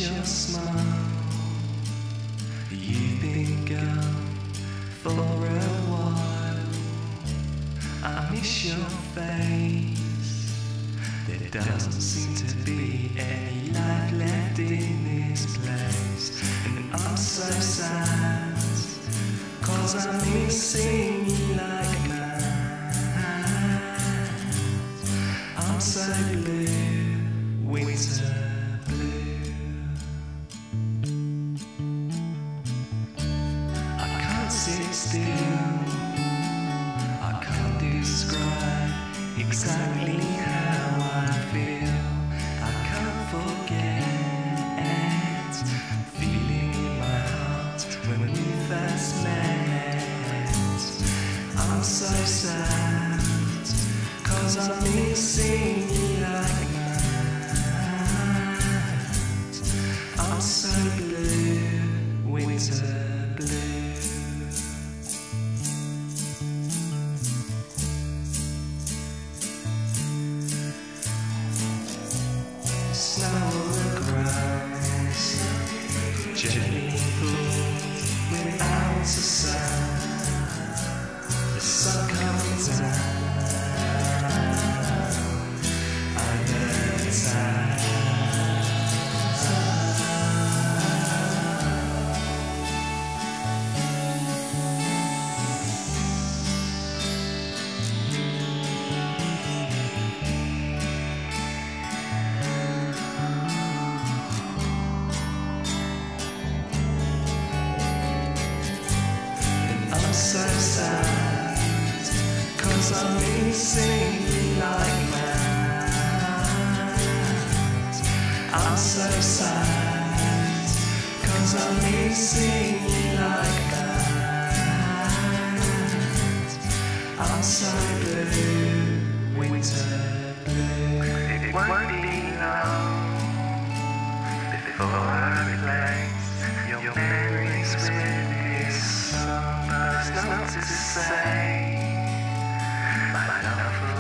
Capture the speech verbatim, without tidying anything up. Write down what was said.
your smile. You've been gone for a while. I miss your face. There doesn't seem to be any life left in this place. And I'm so sad, cause I'm missing you like mad. I'm so blue, winter blue. I can't sit still, I can't describe exactly how I feel. I can't forget feeling in my heart when we first met. I'm so sad, cause I'm missing you like mad. I'm so blue, winter blue. Snow on the ground, gently falls without a sound. The sun comes down under the town. I'm so sad, cause I'm missing you like mad. I'm so sad, cause I'm missing you like mad. I'm so blue, winter blue. It won't be long before I replace your memories with this song. There's nothing to say, my love